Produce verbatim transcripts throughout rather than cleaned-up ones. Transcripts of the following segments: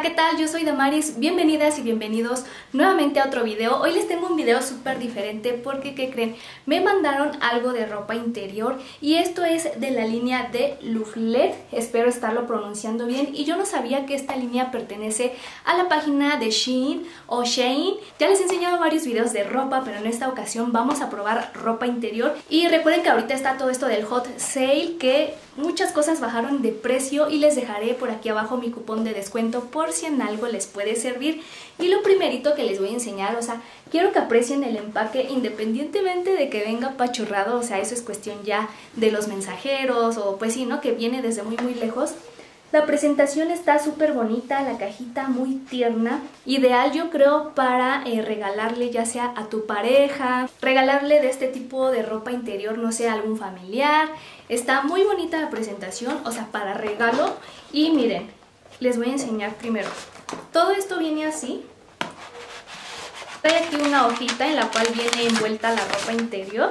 ¿qué tal? Yo soy Damaris, bienvenidas y bienvenidos nuevamente a otro video. Hoy les tengo un video súper diferente porque, ¿qué creen? Me mandaron algo de ropa interior y esto es de la línea de Louvlet, espero estarlo pronunciando bien, y yo no sabía que esta línea pertenece a la página de Shein o Shein. Ya les he enseñado varios videos de ropa, pero en esta ocasión vamos a probar ropa interior. Y recuerden que ahorita está todo esto del hot sale, que muchas cosas bajaron de precio y les dejaré por aquí abajo mi cupón de descuento por si en algo les puede servir. Y lo primerito que les voy a enseñar, o sea, quiero que aprecien el empaque independientemente de que venga apachurrado, o sea, eso es cuestión ya de los mensajeros o pues sí, ¿no? Que viene desde muy muy lejos. La presentación está súper bonita, la cajita muy tierna, ideal yo creo para eh, regalarle ya sea a tu pareja, regalarle de este tipo de ropa interior, no sé, a algún familiar. Está muy bonita la presentación, o sea, para regalo. Y miren, les voy a enseñar primero. Todo esto viene así. Trae aquí una hojita en la cual viene envuelta la ropa interior.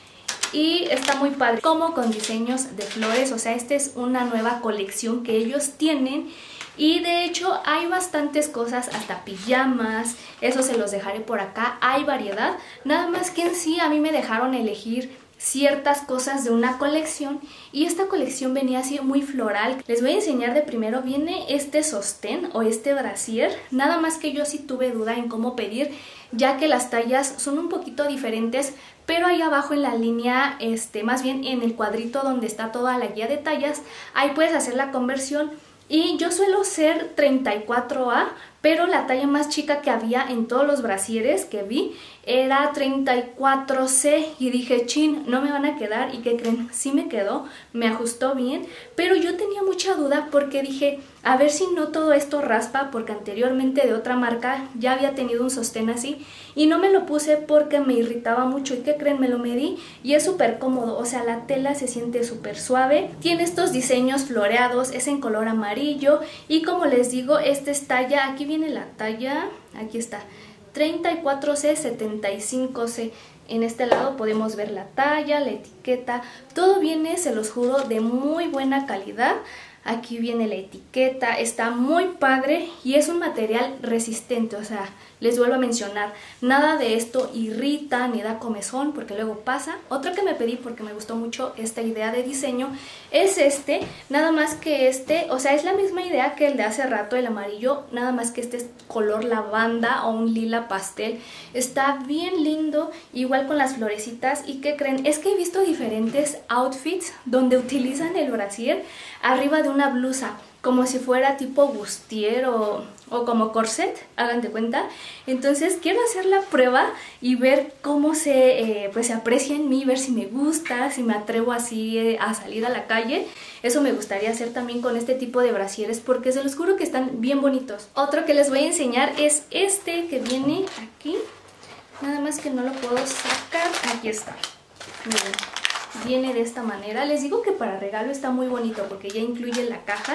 Y está muy padre, como con diseños de flores, o sea, esta es una nueva colección que ellos tienen. Y de hecho hay bastantes cosas, hasta pijamas, eso se los dejaré por acá, hay variedad. Nada más que en sí a mí me dejaron elegir ciertas cosas de una colección y esta colección venía así muy floral. Les voy a enseñar de primero, viene este sostén o este brasier, nada más que yo sí tuve duda en cómo pedir, ya que las tallas son un poquito diferentes, pero ahí abajo en la línea, este, más bien en el cuadrito donde está toda la guía de tallas, ahí puedes hacer la conversión. Y yo suelo ser treinta y cuatro A, pero la talla más chica que había en todos los brasieres que vi era treinta y cuatro C y dije, chin, no me van a quedar. ¿Y qué creen? Sí me quedó, me ajustó bien, pero yo tenía mucha duda porque dije, a ver si no todo esto raspa, porque anteriormente de otra marca ya había tenido un sostén así y no me lo puse porque me irritaba mucho. ¿Y qué creen? Me lo medí y es súper cómodo, o sea, la tela se siente súper suave, tiene estos diseños floreados, es en color amarillo y como les digo, esta es talla, aquí viene la talla, aquí está, treinta y cuatro C, setenta y cinco C. En este lado podemos ver la talla, la etiqueta, todo viene, se los juro, de muy buena calidad. Aquí viene la etiqueta, está muy padre y es un material resistente, o sea, les vuelvo a mencionar, nada de esto irrita ni da comezón porque luego pasa. Otro que me pedí porque me gustó mucho esta idea de diseño es este, nada más que este, o sea, es la misma idea que el de hace rato, el amarillo, nada más que este es color lavanda o un lila pastel. Está bien lindo, igual con las florecitas. ¿Y qué creen? Es que he visto diferentes outfits donde utilizan el brasier arriba de una blusa, como si fuera tipo bustier o, o como corset, hagan de cuenta. Entonces quiero hacer la prueba y ver cómo se, eh, pues se aprecia en mí, ver si me gusta, si me atrevo así eh, a salir a la calle. Eso me gustaría hacer también con este tipo de brasieres porque se los juro que están bien bonitos. Otro que les voy a enseñar es este que viene aquí, nada más que no lo puedo sacar, aquí está, miren. Viene de esta manera, les digo que para regalo está muy bonito porque ya incluye la caja.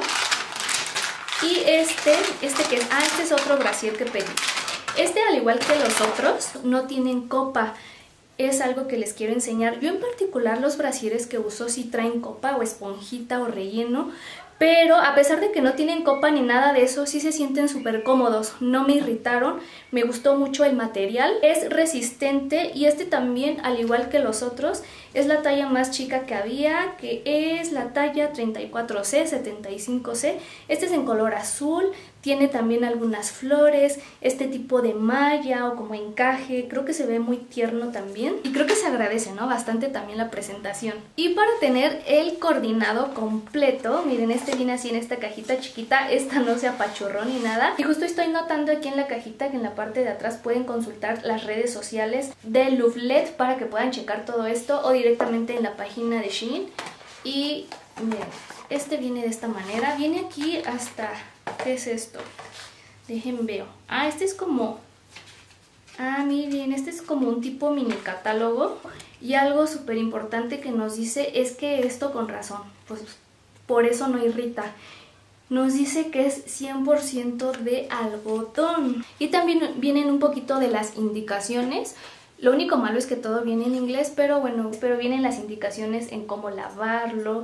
Y este, este que es, ah, este es otro brasier que pedí. Este, al igual que los otros, no tienen copa. Es algo que les quiero enseñar. Yo en particular los brasieres que uso sí traen copa o esponjita o relleno, pero a pesar de que no tienen copa ni nada de eso, sí se sienten súper cómodos, no me irritaron, me gustó mucho el material, es resistente y este también, al igual que los otros, es la talla más chica que había, que es la talla treinta y cuatro C, setenta y cinco C, este es en color azul, tiene también algunas flores, este tipo de malla o como encaje, creo que se ve muy tierno también y creo que se agradece, ¿no? Bastante también la presentación. Y para tener el coordinado completo, miren, este viene así en esta cajita chiquita, esta no se apachurró ni nada. Y justo estoy notando aquí en la cajita que en la parte de atrás pueden consultar las redes sociales de Louvlet para que puedan checar todo esto o directamente en la página de Shein. Y miren, este viene de esta manera, viene aquí hasta... ¿Qué es esto? Dejen veo. Ah, este es como... Ah, miren, este es como un tipo mini catálogo. Y algo súper importante que nos dice es que esto con razón, pues por eso no irrita. Nos dice que es cien por ciento de algodón. Y también vienen un poquito de las indicaciones. Lo único malo es que todo viene en inglés, pero bueno, pero vienen las indicaciones en cómo lavarlo,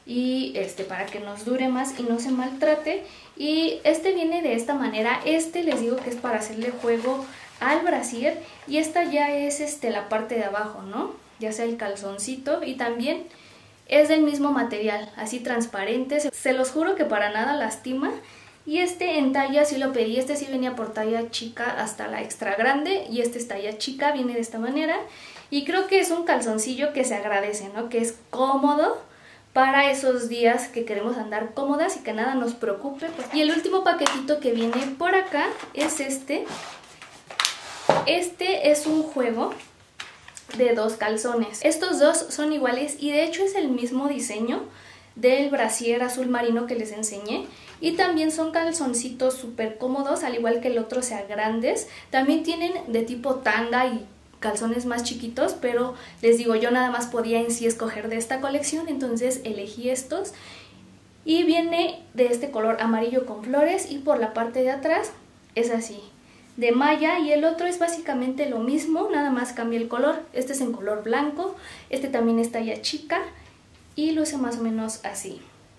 y este para que nos dure más y no se maltrate. Y este viene de esta manera. Este les digo que es para hacerle juego al brasier, y esta ya es este la parte de abajo, ¿no? Ya sea el calzoncito, y también es del mismo material, así transparente. Se los juro que para nada lastima. Y este en talla sí lo pedí, este sí venía por talla chica hasta la extra grande, y este es talla chica, viene de esta manera. Y creo que es un calzoncillo que se agradece, ¿no? Que es cómodo para esos días que queremos andar cómodas y que nada nos preocupe. Pues. Y el último paquetito que viene por acá es este. Este es un juego de dos calzones. Estos dos son iguales y de hecho es el mismo diseño del brasier azul marino que les enseñé. Y también son calzoncitos súper cómodos, al igual que el otro, sea grandes. También tienen de tipo tanga y calzones más chiquitos, pero les digo, yo nada más podía en sí escoger de esta colección, entonces elegí estos. Y viene de este color amarillo con flores, y por la parte de atrás es así, de malla, y el otro es básicamente lo mismo, nada más cambia el color. Este es en color blanco, este también es talla chica y luce más o menos así.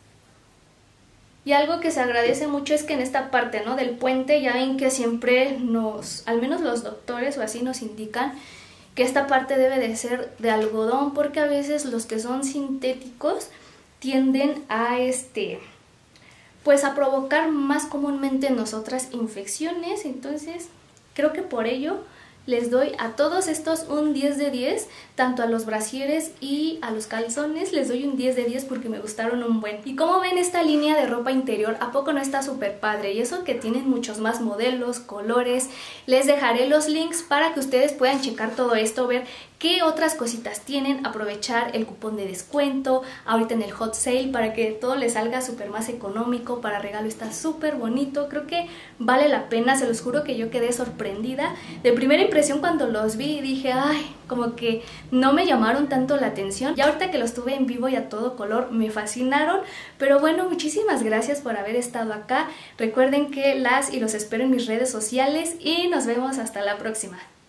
Y algo que se agradece mucho es que en esta parte, ¿no?, del puente, ya ven que siempre nos, al menos los doctores o así, nos indican que esta parte debe de ser de algodón, porque a veces los que son sintéticos tienden a este pues a provocar más comúnmente en nosotras infecciones. Entonces creo que por ello les doy a todos estos un diez de diez, tanto a los brasieres y a los calzones les doy un diez de diez porque me gustaron un buen. Y como ven, esta línea de ropa interior, ¿a poco no está súper padre? Y eso que tienen muchos más modelos, colores. Les dejaré los links para que ustedes puedan checar todo esto, ver qué otras cositas tienen, aprovechar el cupón de descuento ahorita en el hot sale para que todo les salga súper más económico. Para regalo está súper bonito, creo que vale la pena, se los juro que yo quedé sorprendida. De primera impresión cuando los vi dije, ay, como que no me llamaron tanto la atención, y ahorita que los tuve en vivo y a todo color me fascinaron. Pero bueno, muchísimas gracias por haber estado acá. Recuerden que las y los espero en mis redes sociales y nos vemos hasta la próxima.